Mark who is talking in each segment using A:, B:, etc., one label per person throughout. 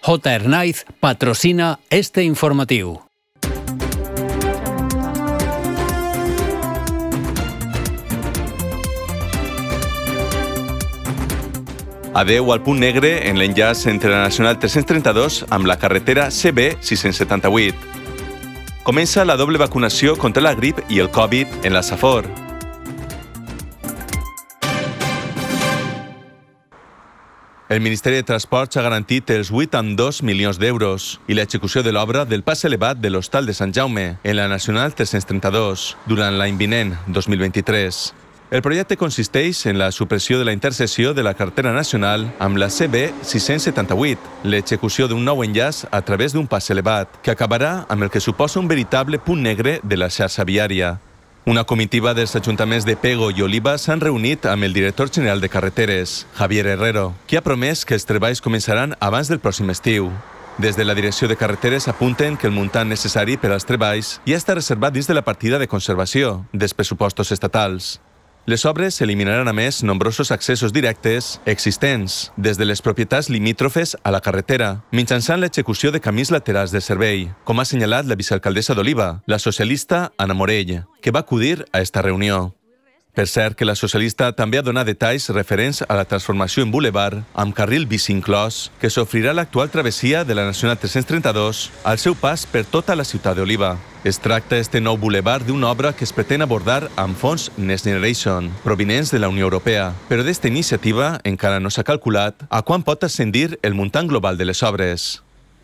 A: J. Hernáiz patrocina este informatiu.
B: Adeu al punt negre en l'enllaç entre la Nacional 332 amb la carretera CB 678. Comença la doble vacunació contra la grip i el Covid en la Safor. El Ministeri de Transports ha garantit els 8,2 milions d'euros i l'execució de l'obra del pas elevat de l'Hostal de Sant Jaume en la Nacional 332 durant l'any vinent, 2023. El projecte consisteix en la supressió de la intercessió de la carretera nacional amb la CB 678, l'execució d'un nou enllaç a través d'un pas elevat, que acabarà amb el que suposa un veritable punt negre de la xarxa viària. Una comitiva dels ajuntaments de Pego i Oliva s'han reunit amb el director general de carreteres, Javier Herrero, que ha promès que els treballs començaran abans del pròxim estiu. Des de la direcció de carreteres apunten que el muntant necessari per als treballs ja està reservat dins de la partida de conservació dels pressupostos estatals. Les obres eliminaran a més nombrosos accessos directes existents des de les propietats limítrofes a la carretera, mitjançant l'execució de camins laterals de servei, com ha assenyalat la vicealcaldessa d'Oliva, la socialista Ana Morell, que va acudir a esta reunió. Per cert, que la socialista també ha donat detalls referents a la transformació en bulevard amb carril bici inclòs que s'ofrirà l'actual travessia de la Nacional 332 al seu pas per tota la ciutat d'Oliva. Es tracta este nou bulevard d'una obra que es pretén abordar amb fons Next Generation, provinents de la Unió Europea, però d'esta iniciativa encara no s'ha calculat a quan pot ascendir el muntant global de les obres.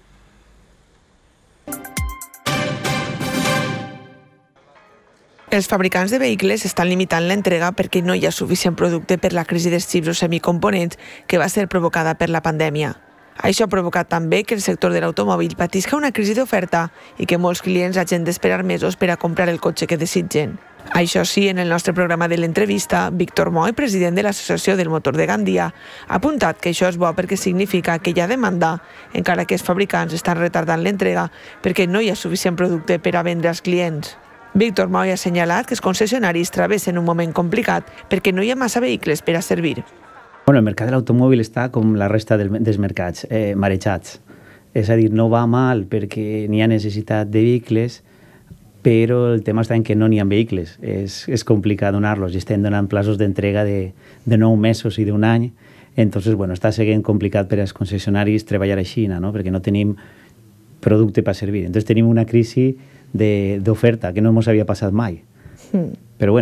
C: Els fabricants de vehicles estan limitant l'entrega perquè no hi ha suficient producte per la crisi dels xips o semicomponents que va ser provocada per la pandèmia. Això ha provocat també que el sector de l'automòbil patisca una crisi d'oferta i que molts clients hagin d'esperar mesos per a comprar el cotxe que desitgen. Això sí, en el nostre programa de l'entrevista, Víctor Moy, president de l'Associació del Motor de Gandia, ha apuntat que això és bo perquè significa que hi ha demanda, encara que els fabricants estan retardant l'entrega perquè no hi ha suficient producte per a vendre als clients. Víctor Moy ha assenyalat que els concessionaris travessen un moment complicat perquè no hi ha massa vehicles per a servir.
D: El mercat de l'automòbil està com la resta dels mercats, marejats. És a dir, no va mal perquè n'hi ha necessitat de vehicles, però el tema està en que no n'hi ha vehicles. És complicat donar-los i estem donant plaços d'entrega de 9 mesos i d'un any. Entonces, està sent complicat per als concessionaris treballar així, no? Perquè no tenim producte per servir. Entonces tenim una crisi d'oferta que no ens havia passat mai. Però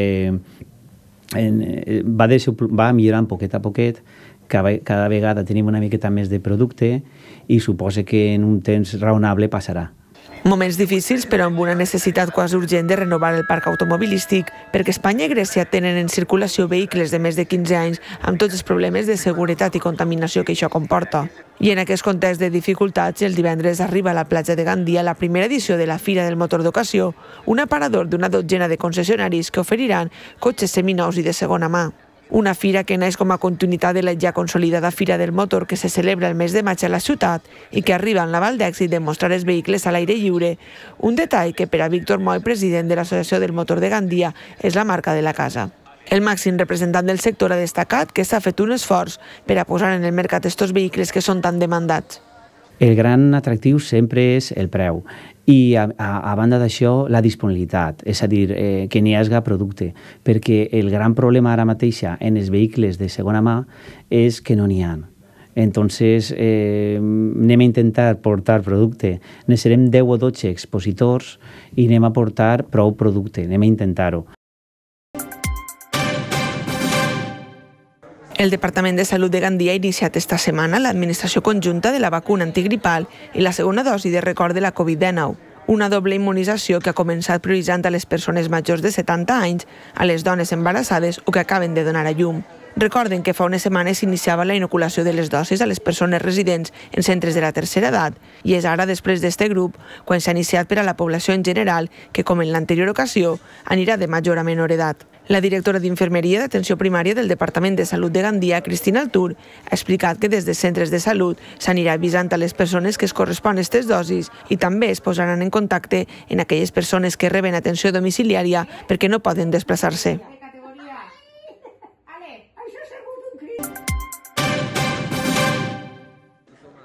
D: va millorant poquet a poquet, cada vegada tenim una miqueta més de producte i suposa que en un temps raonable passarà.
C: Moments difícils, però amb una necessitat quasi urgent de renovar el parc automobilístic, perquè Espanya i Grècia tenen en circulació vehicles de més de 15 anys amb tots els problemes de seguretat i contaminació que això comporta. I en aquest context de dificultats, el divendres arriba a la platja de Gandia la primera edició de la Fira del Motor d'Ocasió, un aparador d'una dotzena de concessionaris que oferiran cotxes seminous i de segona mà. Una fira que neix com a continuïtat de la ja consolidada Fira del Motor que se celebra el mes de maig a la ciutat i que arriba en l'aval d'èxit de mostrar els vehicles a l'aire lliure, un detall que per a Víctor Moy, president de l'Associació del Motor de Gandia, és la marca de la casa. El màxim representant del sector ha destacat que s'ha fet un esforç per a posar en el mercat estos vehicles que són tan demandats.
D: El gran atractiu sempre és el preu i, a banda d'això, la disponibilitat, és a dir, que n'hi hagi producte, perquè el gran problema ara mateixa en els vehicles de segona mà és que no n'hi ha. Entonces, anem a intentar portar producte. Necessitarem 10 o 12 expositors i anem a portar prou producte, anem a intentar-ho.
C: El Departament de Salut de Gandia ha iniciat esta setmana l'administració conjunta de la vacuna antigripal i la segona dosi de record de la Covid-19, una doble immunització que ha començat prioritzant a les persones majors de 70 anys, a les dones embarassades o que acaben de donar a llum. Recorden que fa unes setmanes s'iniciava la inoculació de les dosis a les persones residents en centres de la tercera edat i és ara, després d'este grup, quan s'ha iniciat per a la població en general, que, com en l'anterior ocasió, anirà de major a menor edat. La directora d'Infermeria d'Atenció Primària del Departament de Salut de Gandia, Cristina Altur, ha explicat que des de centres de salut s'anirà avisant a les persones que es corresponen aquestes dosis i també es posaran en contacte en aquelles persones que reben atenció domiciliària perquè no poden desplaçar-se.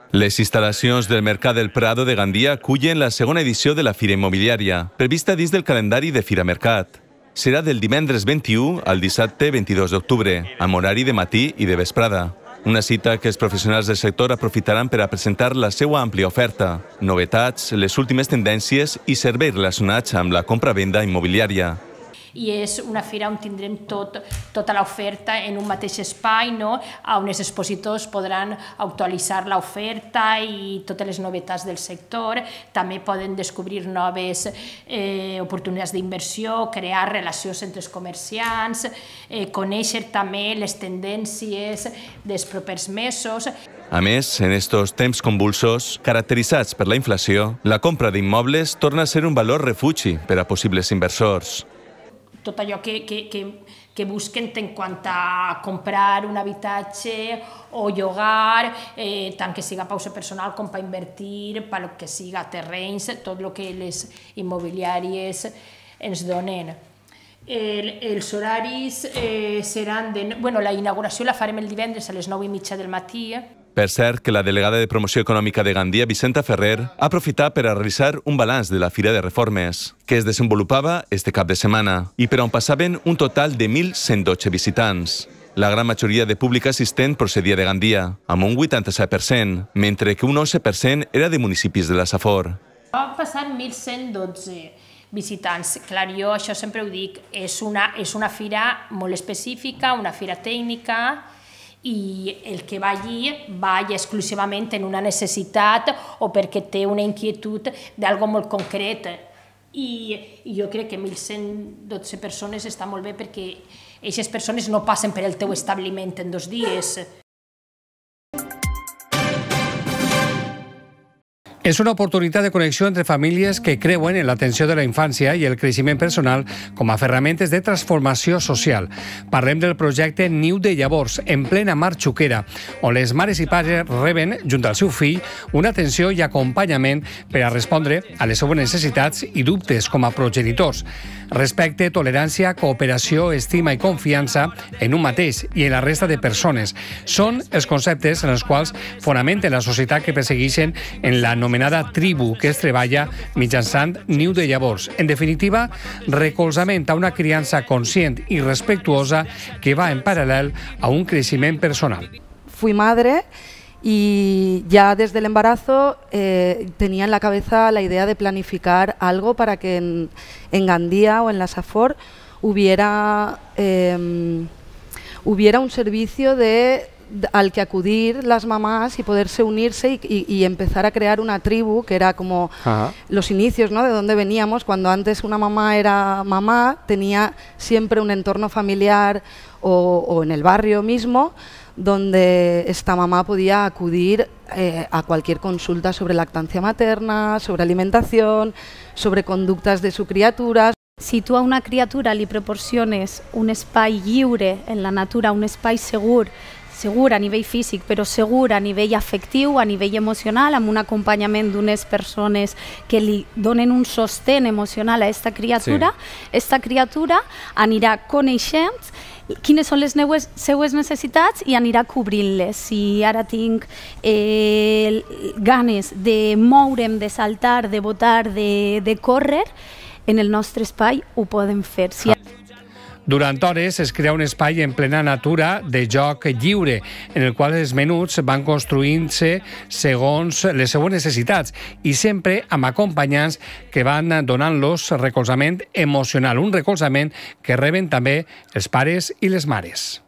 B: Les instal·lacions del Mercat del Prado de Gandia acullen la segona edició de la Fira Immobiliària, prevista dins del calendari de Fira Mercat. Serà del divendres 21 al dissabte 22 d'octubre, amb horari de matí i de vesprada. Una cita que els professionals del sector aprofitaran per a presentar la seva àmplia oferta, novetats, les últimes tendències i serveis relacionats amb la compra-venda immobiliària.
E: I és una fira on tindrem tota l'oferta en un mateix espai, on els expositors podran actualitzar l'oferta i totes les novetats del sector. També poden descobrir noves oportunitats d'inversió, crear relacions entre els comerciants, conèixer també les tendències dels propers mesos.
B: A més, en estos temps convulsos, caracteritzats per la inflació, la compra d'immobles torna a ser un valor refugi per a possibles inversors.
E: Tot allò que busquen en quant a comprar un habitatge o llogar, tant que siga pausa personal com per invertir, pel que siga terrenys, tot el que les immobiliàries ens donen. Els horaris seran de... La inauguració la farem el divendres a les 9:30 del matí.
B: Per cert, que la delegada de Promoció Econòmica de Gandia, Vicenta Ferrer, ha aprofitat per a realitzar un balanç de la Fira de Reformes, que es desenvolupava este cap de setmana, i per on passaven un total de 1.112 visitants. La gran majoria de públic assistent procedia de Gandia, amb un 87%, mentre que un 11% era de municipis de la Safor.
E: Va passar 1.112 visitants. Clar, jo això sempre ho dic, és una fira molt específica, una fira tècnica, i el que va allí va exclusivament en una necessitat o perquè té una inquietud d'algo molt concret. I jo crec que 1.112 persones està molt bé perquè aquestes persones no passen per el teu establiment en 2 dies.
A: És una oportunitat de connexió entre famílies que creuen en l'atenció de la infància i el creixement personal com a ferramentes de transformació social. Parlem del projecte Niu de Llavors, en plena mar Xuquera, on les mares i pares reben, junt al seu fill, una atenció i acompanyament per a respondre a les seves necessitats i dubtes com a progenitors. Respecte, tolerància, cooperació, estima i confiança en un mateix i en la resta de persones. Són els conceptes en els quals fonamenten la societat que persegueixen en la anomenada tribu que es treballa mitjançant Niu de Llavors. En definitiva, recolzament a una criança conscient i respectuosa que va en paral·lel a un creixement personal.
F: Fui madre y ya desde el embarazo tenía en la cabeza la idea de planificar algo para que en Gandía o en la Safor hubiera un servicio al que acudir las mamás y poderse unirse y empezar a crear una tribu, que era como los inicios, ¿no?, de donde veníamos. Cuando antes una mamá era mamá, tenía siempre un entorno familiar o en el barrio mismo, donde esta mamá podía acudir a cualquier consulta sobre lactancia materna, sobre alimentación, sobre conductas de su criatura.
G: Si tu a una criatura li proporciones un espai lliure en la natura, un espai segur a nivell físic, però segur a nivell afectiu, a nivell emocional, amb un acompanyament d'unes persones que li donen un sostén emocional a aquesta criatura, aquesta criatura anirà coneixent quines són les seues necessitats i anirà cobrint-les. Si ara tinc ganes de moure'm, de saltar, de botar, de córrer, en el nostre espai ho podem fer.
A: Durant hores es crea un espai en plena natura de joc lliure, en el qual els menuts van construint-se segons les seues necessitats i sempre amb acompanyants que van donant-los recolzament emocional, un recolzament que reben també els pares i les mares.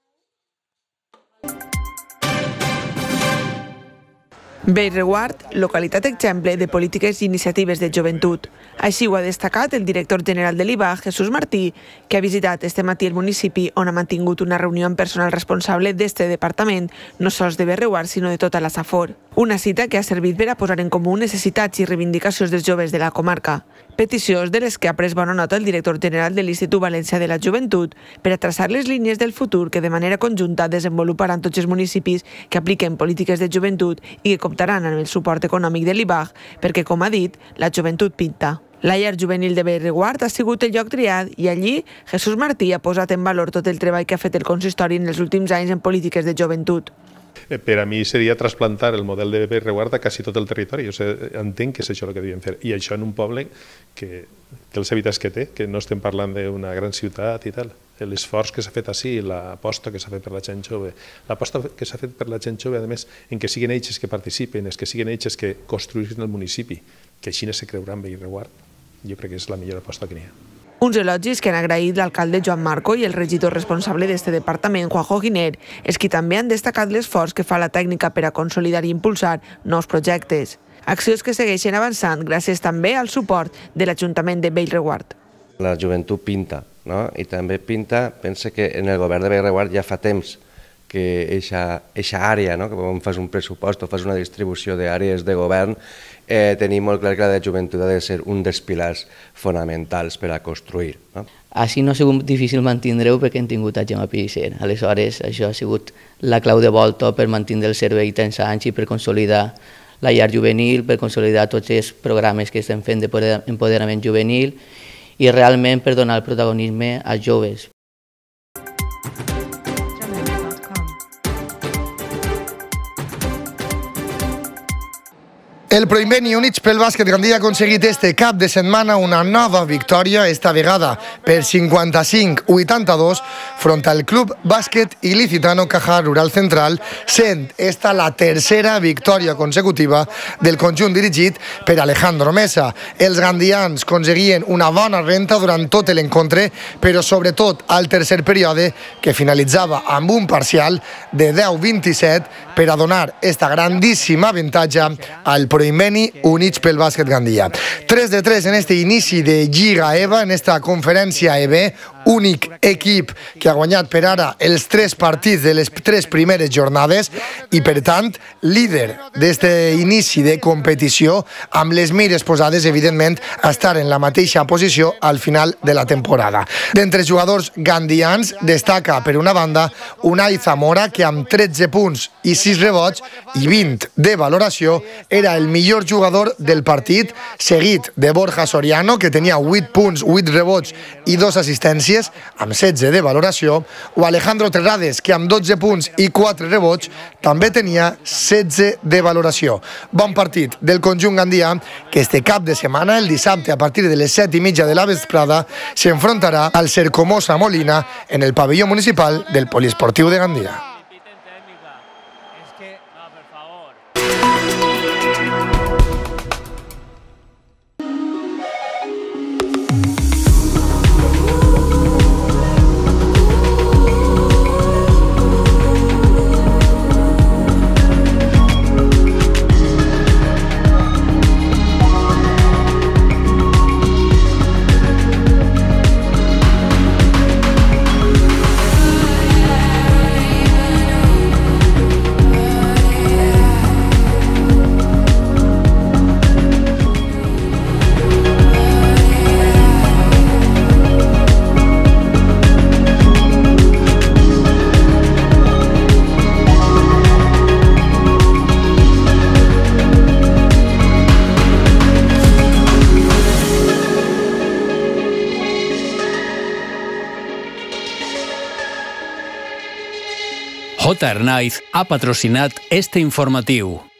C: Bellreguard, localitat exemple de polítiques i iniciatives de joventut. Així ho ha destacat el director general de l'IBAG, Jesús Martí, que ha visitat este matí el municipi on ha mantingut una reunió amb personal responsable d'este departament, no sols de Bellreguard, sinó de tota la Safor. Una cita que ha servit per a posar en comú necessitats i reivindicacions dels joves de la comarca. Peticions de les que ha pres bona nota el director general de l'Institut Valencià de la Joventut per a traçar les línies del futur que de manera conjunta desenvoluparan tots els municipis que apliquen polítiques de joventut i que comptaran amb el suport econòmic de l'IBAG perquè, com ha dit, la joventut pinta. La llar juvenil de Bellreguard ha sigut el lloc triat i allí Jesús Martí ha posat en valor tot el treball que ha fet el consistori en els últims anys en polítiques de joventut.
H: Per a mi seria trasplantar el model de Bellreguard a quasi tot el territori. Entenc que és això el que devien fer. I això en un poble que té els habitants que té, que no estem parlant d'una gran ciutat i tal. L'esforç que s'ha fet així, l'aposta que s'ha fet per la gent jove, l'aposta que s'ha fet per la gent jove, a més, en què siguin ells que participen, que siguin ells que construïssin el municipi, que així se creuran Bellreguard, jo crec que és la millor aposta que n'hi ha.
C: Uns elogis que han agraït l'alcalde Joan Marco i el regidor responsable d'este departament, Juanjo Giner, és qui també han destacat l'esforç que fa la tècnica per a consolidar i impulsar nous projectes. Accions que segueixen avançant gràcies també al suport de l'Ajuntament de Bellreguard.
I: La joventut pinta, no? I també pinta, pensa que en el govern de Bellreguard ja fa temps que eixa àrea, no? Que quan fas un pressupost o fas una distribució d'àrees de govern, tenim molt clar que la joventut ha de ser un dels pilars fonamentals per a construir. No?
J: Així no ha sigut difícil mantindre-ho perquè hem tingut a Gemma Pellicer. Aleshores, això ha sigut la clau de volta per mantenir el servei tants anys i per consolidar la llar juvenil, per consolidar tots els programes que estem fent d'empoderament juvenil i realment per donar el protagonisme als joves.
K: El Proinveni Units pel Bàsquet Gandia ha aconseguit este cap de setmana una nova victòria, esta vegada per 55-82 front al Club Bàsquet Il·licitano Caja Rural Central, sent esta la tercera victòria consecutiva del conjunt dirigit per Alejandro Mesa. Els gandians aconseguien una bona renta durant tot l'encontre, però sobretot al tercer període, que finalitzava amb un parcial de 10-27 per a donar esta grandíssima avantatge al Proinveni Units pel Bàsquet Gandia. 3 de 3 en este inici de Lliga EVA, en esta conferència EB, únic equip que ha guanyat per ara els 3 partits de les 3 primeres jornades i, per tant, líder d'este inici de competició, amb les mires posades, evidentment, a estar en la mateixa posició al final de la temporada. D'entre jugadors gandians, destaca, per una banda, Unai Zamora, que amb 13 punts i 6 rebots i 20 de valoració era el millor jugador del partit, seguit de Borja Soriano, que tenia 8 punts, 8 rebots i 2 assistències, amb 16 de valoració, o Alejandro Terrades, que amb 12 punts i 4 rebots també tenia 16 de valoració. Bon partit del conjunt gandià, que este cap de setmana, el dissabte, a partir de les 7:30 de la vesprada, s'enfrontarà al Cercomosa Molina en el pavelló municipal del Poliesportiu de Gandia.
L: Hot Air Night ha patrocinat este informatiu.